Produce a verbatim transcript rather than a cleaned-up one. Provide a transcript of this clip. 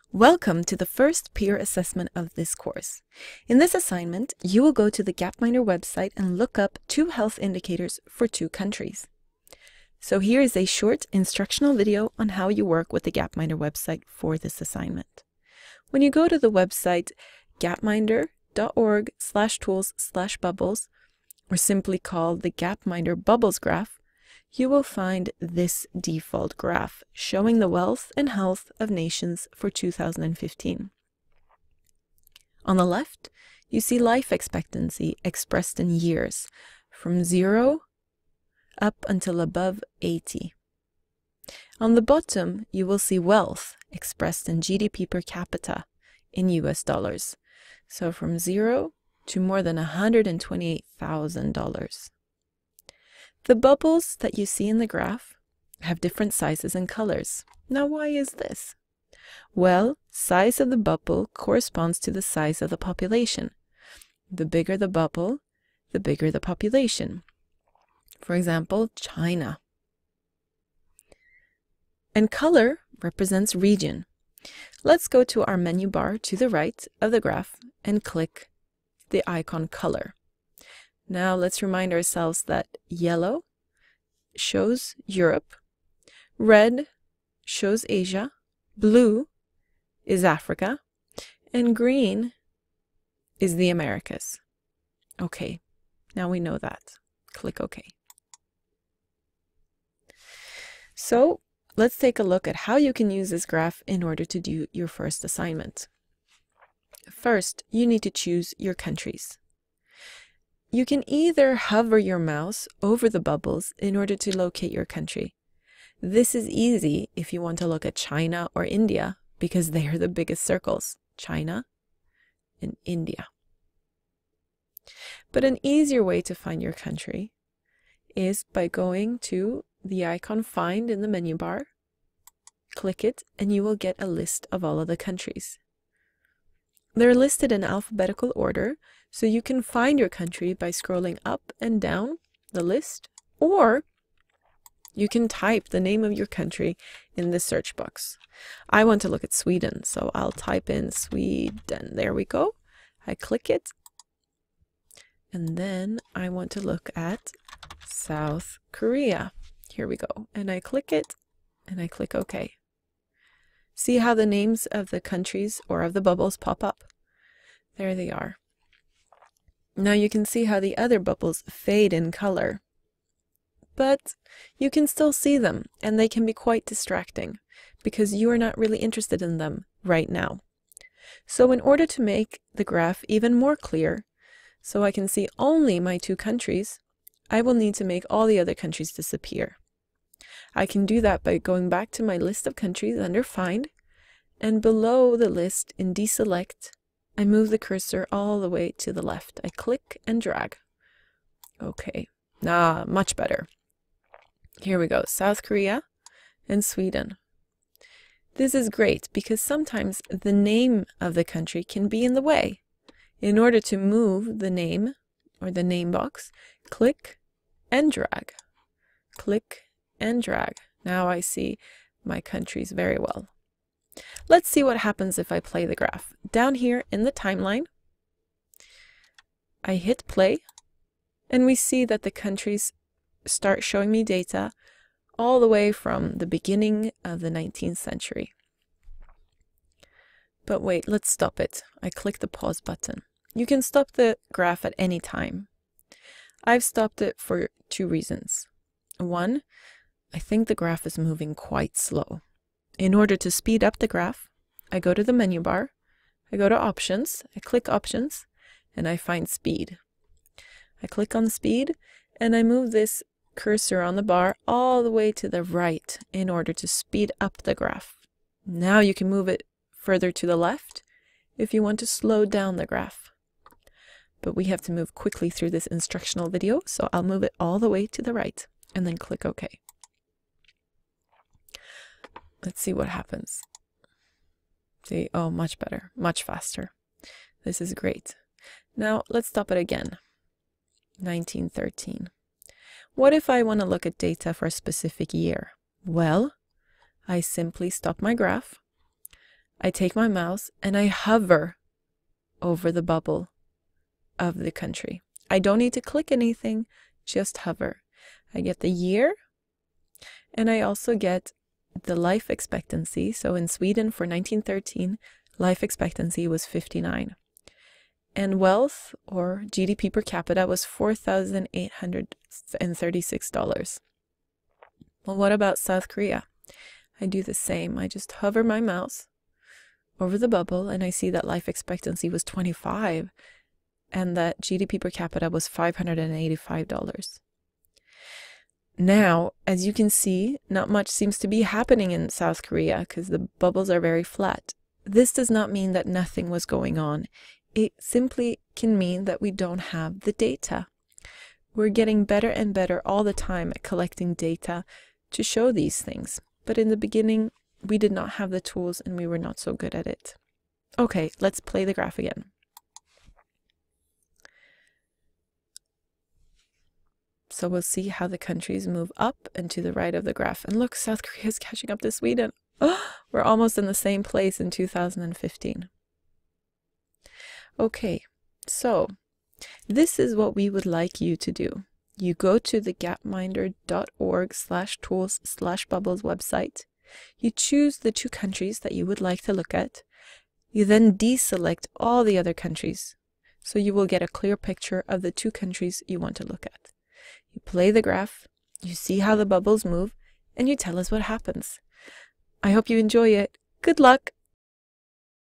Welcome to the first peer assessment of this course. In this assignment, you will go to the Gapminder website and look up two health indicators for two countries. So here is a short instructional video on how you work with the Gapminder website for this assignment. When you go to the website gapminder dot org slash tools slash bubbles, or simply called the Gapminder Bubbles graph, you will find this default graph showing the wealth and health of nations for two thousand fifteen. On the left, you see life expectancy expressed in years, from zero up until above eighty. On the bottom, you will see wealth expressed in G D P per capita in U S dollars, so from zero to more than one hundred twenty-eight thousand dollars. The bubbles that you see in the graph have different sizes and colors. Now, why is this? Well, size of the bubble corresponds to the size of the population. The bigger the bubble, the bigger the population. For example, China. And color represents region. Let's go to our menu bar to the right of the graph and click the icon color. Now let's remind ourselves that yellow shows Europe, red shows Asia, blue is Africa, and green is the Americas. Okay, now we know that. Click OK. So let's take a look at how you can use this graph in order to do your first assignment. First, you need to choose your countries. You can either hover your mouse over the bubbles in order to locate your country. This is easy if you want to look at China or India because they are the biggest circles, China and India. But an easier way to find your country is by going to the icon Find in the menu bar, click it, and you will get a list of all of the countries. They're listed in alphabetical order, so you can find your country by scrolling up and down the list, or you can type the name of your country in the search box. I want to look at Sweden, so I'll type in Sweden. There we go. I click it. And then I want to look at South Korea. Here we go. And I click it, and I click OK. See how the names of the countries or of the bubbles pop up? There they are. Now you can see how the other bubbles fade in color. But you can still see them, and they can be quite distracting because you are not really interested in them right now. So in order to make the graph even more clear, so I can see only my two countries, I will need to make all the other countries disappear. I can do that by going back to my list of countries under Find, and below the list in Deselect, I move the cursor all the way to the left. I click and drag. Okay, ah, much better. Here we go, South Korea and Sweden. This is great because sometimes the name of the country can be in the way. In order to move the name or the name box, click and drag. Click and drag. Now I see my countries very well. Let's see what happens if I play the graph. Down here in the timeline, I hit play, and we see that the countries start showing me data all the way from the beginning of the nineteenth century. But wait, let's stop it. I click the pause button. You can stop the graph at any time. I've stopped it for two reasons. One, I think the graph is moving quite slow. In order to speed up the graph, I go to the menu bar, I go to Options, I click Options, and I find Speed. I click on Speed, and I move this cursor on the bar all the way to the right in order to speed up the graph. Now you can move it further to the left if you want to slow down the graph. But we have to move quickly through this instructional video, so I'll move it all the way to the right and then click OK. Let's see what happens. See, oh, much better, much faster. This is great. Now let's stop it again. nineteen thirteen. What if I want to look at data for a specific year? Well, I simply stop my graph. I take my mouse and I hover over the bubble of the country. I don't need to click anything, just hover. I get the year, and I also get the life expectancy. So in Sweden for nineteen thirteen, life expectancy was fifty-nine. And wealth, or G D P per capita, was four thousand eight hundred thirty-six dollars. Well, what about South Korea? I do the same. I just hover my mouse over the bubble and I see that life expectancy was twenty-five and that G D P per capita was five hundred eighty-five dollars. Now, as you can see, not much seems to be happening in South Korea because the bubbles are very flat. This does not mean that nothing was going on. It simply can mean that we don't have the data. We're getting better and better all the time at collecting data to show these things. But in the beginning, we did not have the tools and we were not so good at it. Okay, let's play the graph again. So we'll see how the countries move up and to the right of the graph. And look, South Korea is catching up to Sweden. Oh, we're almost in the same place in two thousand fifteen. Okay, so this is what we would like you to do. You go to the gapminder dot org slash tools slash bubbles website. You choose the two countries that you would like to look at. You then deselect all the other countries, so you will get a clear picture of the two countries you want to look at. You play the graph, you see how the bubbles move, and you tell us what happens. I hope you enjoy it. Good luck!